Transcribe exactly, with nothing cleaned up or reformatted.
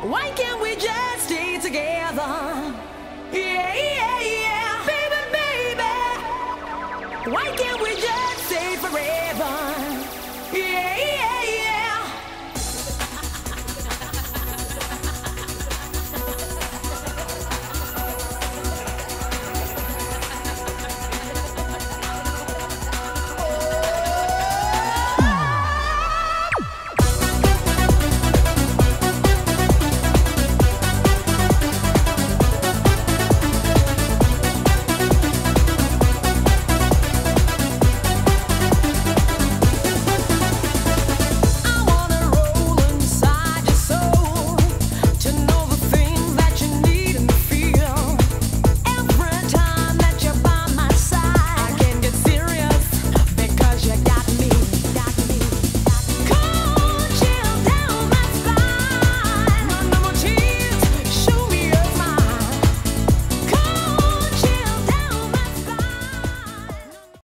Why can't we just stay together? Yeah, yeah, yeah. Baby, baby. Why can't